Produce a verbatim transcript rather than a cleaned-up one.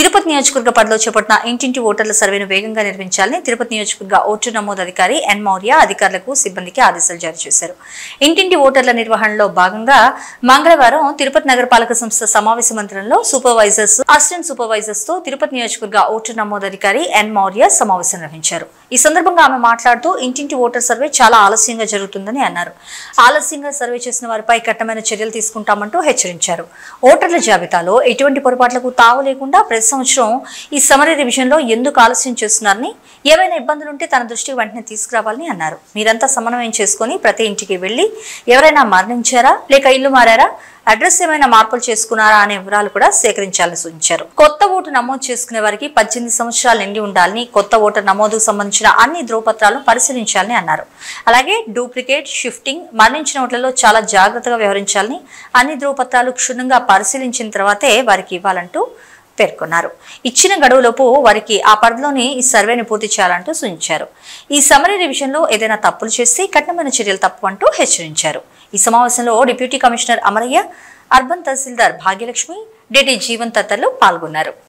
తిరుపతి నియోజకవర్గ పరిధిలో చేపట్టిన ఇంటింటి ఓటర్ల సర్వేను వేగంగా నిర్వహించాలని తిరుపతి నియోజకవర్గ ఓటర్ నమోదు అధికారి ఎన్ మౌర్య అధికారులకు సిబ్బందికి ఆదేశాలు జారీ చేశారు. ఇంటింటి ఓటర్ల నిర్వహణలో భాగంగా మంగళవారం తిరుపతి నగరపాలక సంస్థ సమావేశ మందిరంలో సూపర్వైజర్స్, అసిస్టెంట్ సూపర్వైజర్స్ తో తిరుపతి నియోజకవర్గ ఓటర్ నమోదు అధికారి ఎన్ మౌర్య సమావేశం నిర్వహించారు. ఈ సందర్భంగా ఆమె మాట్లాడుతూ ఇంటింటి ఓటర్ సర్వే చాలా ఆలస్యంగా జరుగుతుందని అన్నారు. ఆలస్యంగా సర్వే చేసిన వారిపై కఠినమైన చర్యలు తీసుకుంటామంటూ హెచ్చరించారు. ఓటర్ల జాబితాలో ఎటువంటి పొరపాట్లకు తావు లేకుండా ప్రతి సంవత్సరం ఈ సమరీ రివిజన్ లో ఎందుకు ఆలస్యం చేస్తున్నారని, ఏవైనా ఇబ్బందులుంటే తన దృష్టికి వెంటనే తీసుకురావాలని అన్నారు. మీరంతా సమన్వయం చేసుకుని ప్రతి ఇంటికి వెళ్లి ఎవరైనా మరణించారా లేక ఇల్లు మారారా, అడ్రస్ ఏమైనా మార్పులు చేసుకున్నారా అనే వివరాలు కూడా సేకరించాలని సూచించారు. కొత్త ఓటు నమోదు చేసుకునే వారికి పద్దెనిమిది సంవత్సరాలు నిండి ఉండాలని, కొత్త ఓటర్ నమోదుకు సంబంధించిన అన్ని ధ్రువపత్రాలను పరిశీలించాలని అన్నారు. అలాగే డూప్లికేట్, షిఫ్టింగ్, మరణించిన ఓట్లలో చాలా జాగ్రత్తగా వ్యవహరించాలని, అన్ని ధ్రువపత్రాలు క్షుణ్ణంగా పరిశీలించిన తర్వాతే వారికి ఇవ్వాలంటూ పేర్కొన్నారు. ఇచ్చిన గడువులోపు వారికి ఆ పరిధిలోని ఈ సర్వేని పూర్తి చేయాలంటూ సూచించారు. ఈ సమరీ రివిజన్ లో ఏదైనా తప్పులు చేస్తే కఠినమైన చర్యలు తప్పు అంటూ హెచ్చరించారు. ఈ సమావేశంలో డిప్యూటీ కమిషనర్ అమరయ్య, అర్బన్ తహసీల్దార్ భాగ్యలక్ష్మి, డిటి జీవన్ తదితరులు పాల్గొన్నారు.